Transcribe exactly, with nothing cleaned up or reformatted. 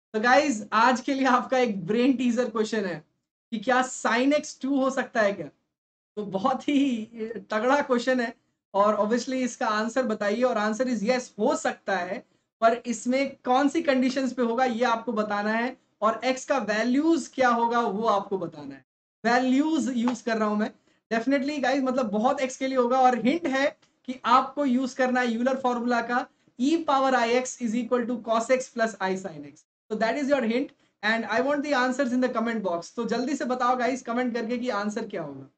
तो गाइज आज के लिए आपका एक ब्रेन टीजर क्वेश्चन है कि क्या साइन एक्स टू हो सकता है क्या। तो बहुत ही तगड़ा क्वेश्चन है और ऑब्वियसली इसका आंसर बताइए और आंसर इज यस, हो सकता है। पर इसमें कौन सी कंडीशंस पे होगा ये आपको बताना है और एक्स का वैल्यूज क्या होगा वो आपको बताना है। वैल्यूज यूज कर रहा हूं मैं डेफिनेटली गाइज, मतलब बहुत एक्स के लिए होगा और हिंट है कि आपको यूज करना है यूलर फॉर्मूला का e power i x is equal to cos x plus i sine x. तो that is your hint and I want the answers in the comment box. तो जल्दी से बताओ गाइज कमेंट करके कि आंसर क्या होगा।